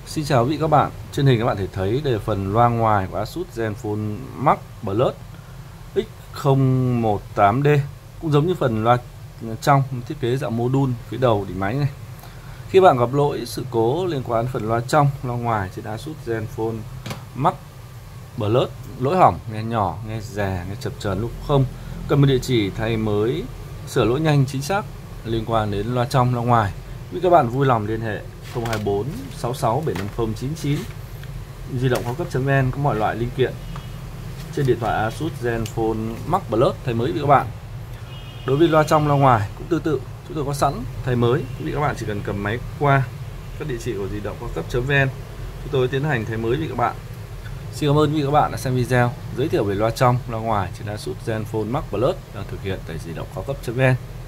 Xin chào quý vị các bạn. Trên hình các bạn thể thấy đây là phần loa ngoài của Asus Zenfone Max Plus X018D, cũng giống như phần loa trong, thiết kế dạng module phía đầu đỉnh máy này. Khi bạn gặp lỗi sự cố liên quan đến phần loa trong, loa ngoài trên Asus Zenfone Max Plus, lỗi hỏng, nghe nhỏ, nghe rè, nghe chập chờn lúc không, cần một địa chỉ thay mới, sửa lỗi nhanh chính xác liên quan đến loa trong, loa ngoài, quý các bạn vui lòng liên hệ 024 66 750 99. Di động cao cấp.vn có mọi loại linh kiện trên điện thoại Asus Zenfone Max Plus thay mới với các bạn. Đối với loa trong, loa ngoài cũng tương tự, chúng tôi có sẵn thay mới, quý vị các bạn chỉ cần cầm máy qua các địa chỉ của di động cao cấp.vn, chúng tôi tiến hành thay mới với các bạn. Xin cảm ơn quý vị các bạn đã xem video giới thiệu về loa trong, loa ngoài trên Asus Zenfone Max Plus đang thực hiện tại di động cao cấp.vn.